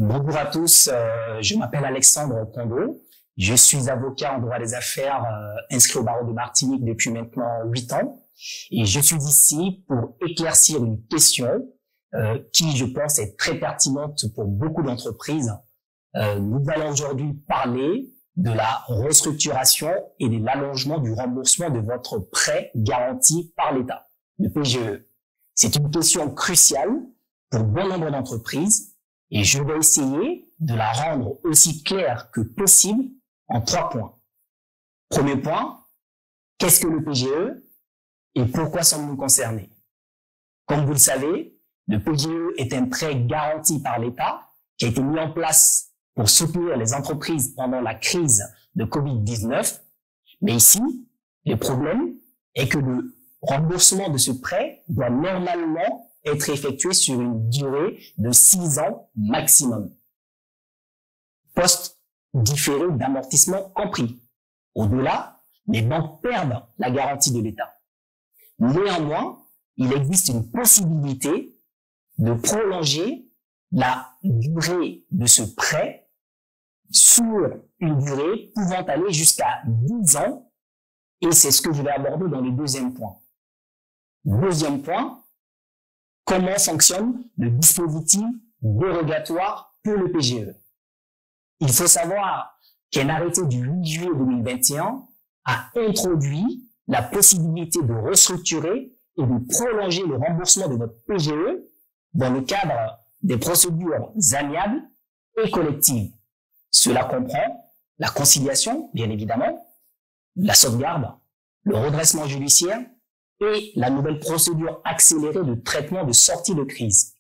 Bonjour à tous, je m'appelle Alexandre Kondo, je suis avocat en droit des affaires inscrit au barreau de Martinique depuis maintenant 8 ans et je suis ici pour éclaircir une question qui, je pense, est très pertinente pour beaucoup d'entreprises. Nous allons aujourd'hui parler de la restructuration et de l'allongement du remboursement de votre prêt garanti par l'État, le PGE. C'est une question cruciale pour bon nombre d'entreprises et je vais essayer de la rendre aussi claire que possible en 3 points. Premier point, qu'est-ce que le PGE et pourquoi sommes-nous concernés? Comme vous le savez, le PGE est un prêt garanti par l'État qui a été mis en place pour soutenir les entreprises pendant la crise de Covid-19. Mais ici, le problème est que le remboursement de ce prêt doit normalement être effectué sur une durée de 6 ans maximum. Poste différé d'amortissement compris. Au-delà, les banques perdent la garantie de l'État. Néanmoins, il existe une possibilité de prolonger la durée de ce prêt sur une durée pouvant aller jusqu'à 10 ans, et c'est ce que je vais aborder dans le deuxième point. Deuxième point, comment fonctionne le dispositif dérogatoire pour le PGE? Il faut savoir qu'un arrêté du 8 juillet 2021 a introduit la possibilité de restructurer et de prolonger le remboursement de votre PGE dans le cadre des procédures amiables et collectives. Cela comprend la conciliation, bien évidemment, la sauvegarde, le redressement judiciaire et la nouvelle procédure accélérée de traitement de sortie de crise.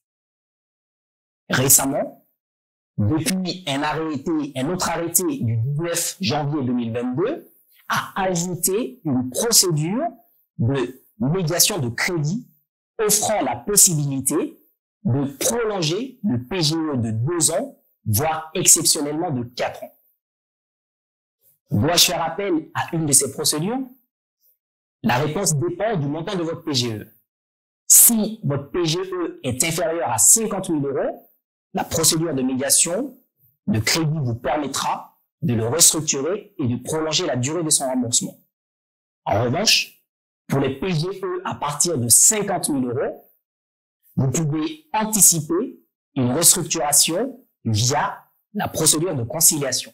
Récemment, depuis un autre arrêté du 19 janvier 2022, a ajouté une procédure de médiation de crédit offrant la possibilité de prolonger le PGE de 2 ans, voire exceptionnellement de 4 ans. Dois-je faire appel à une de ces procédures? La réponse dépend du montant de votre PGE. Si votre PGE est inférieur à 50 000 €, la procédure de médiation de crédit vous permettra de le restructurer et de prolonger la durée de son remboursement. En revanche, pour les PGE à partir de 50 000 €, vous pouvez anticiper une restructuration via la procédure de conciliation.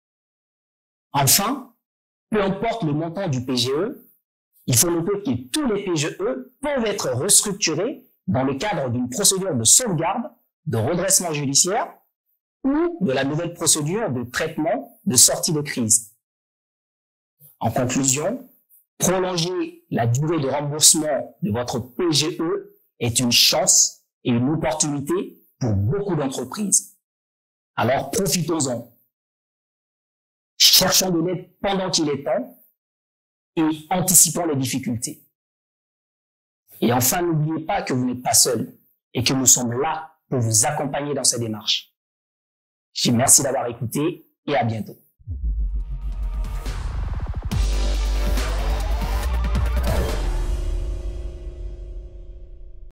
Enfin, peu importe le montant du PGE, il faut noter que tous les PGE peuvent être restructurés dans le cadre d'une procédure de sauvegarde, de redressement judiciaire ou de la nouvelle procédure de traitement de sortie de crise. En conclusion, prolonger la durée de remboursement de votre PGE est une chance et une opportunité pour beaucoup d'entreprises. Alors profitons-en. Cherchons de l'aide pendant qu'il est temps et anticipons les difficultés. Et enfin, n'oubliez pas que vous n'êtes pas seul et que nous sommes là pour vous accompagner dans ces démarches. Je vous remercie d'avoir écouté et à bientôt.